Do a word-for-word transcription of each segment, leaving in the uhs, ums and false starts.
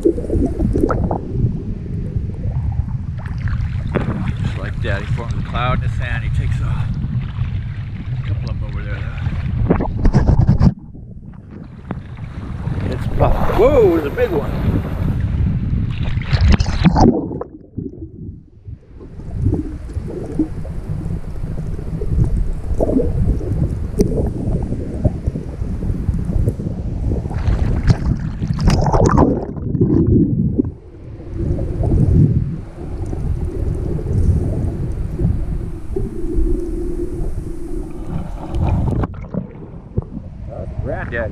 Just like that, he forms a cloud in the sand. He takes off. A couple of them over there though. It's puff. Whoa, there's a big one. Granddaddy.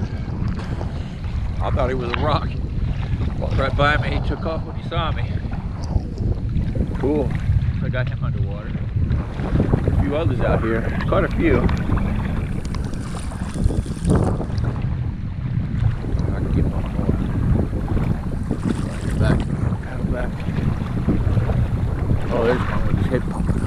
I thought he was a rock. Walked right by me, he took off when he saw me. Cool. So I got him underwater. A few others out here. Quite a few. I can get one more. Back. Paddle back. Oh, there's one with his head pumping.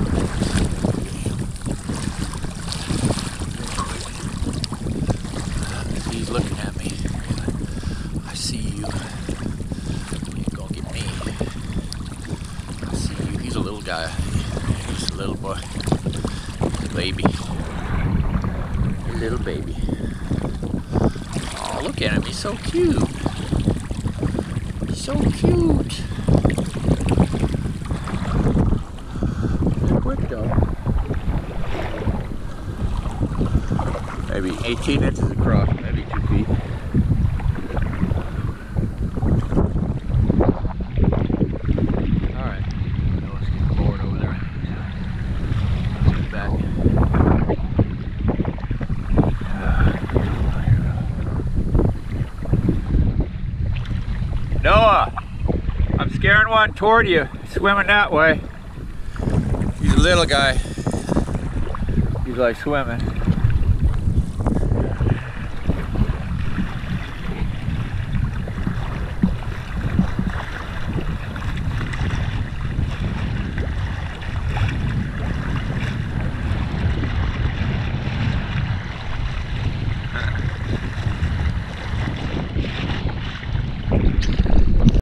He's looking at me. I see you. You ain't gonna get me. I see you. He's a little guy. He's a little boy. He's a baby. A little baby. Oh, look at him. He's so cute. He's so cute. They're quick though. Maybe eighteen inches across, maybe two feet. Alright, now let's get the board over there. Get back. Noah! I'm scaring one toward you, swimming that way. He's a little guy. He's like swimming.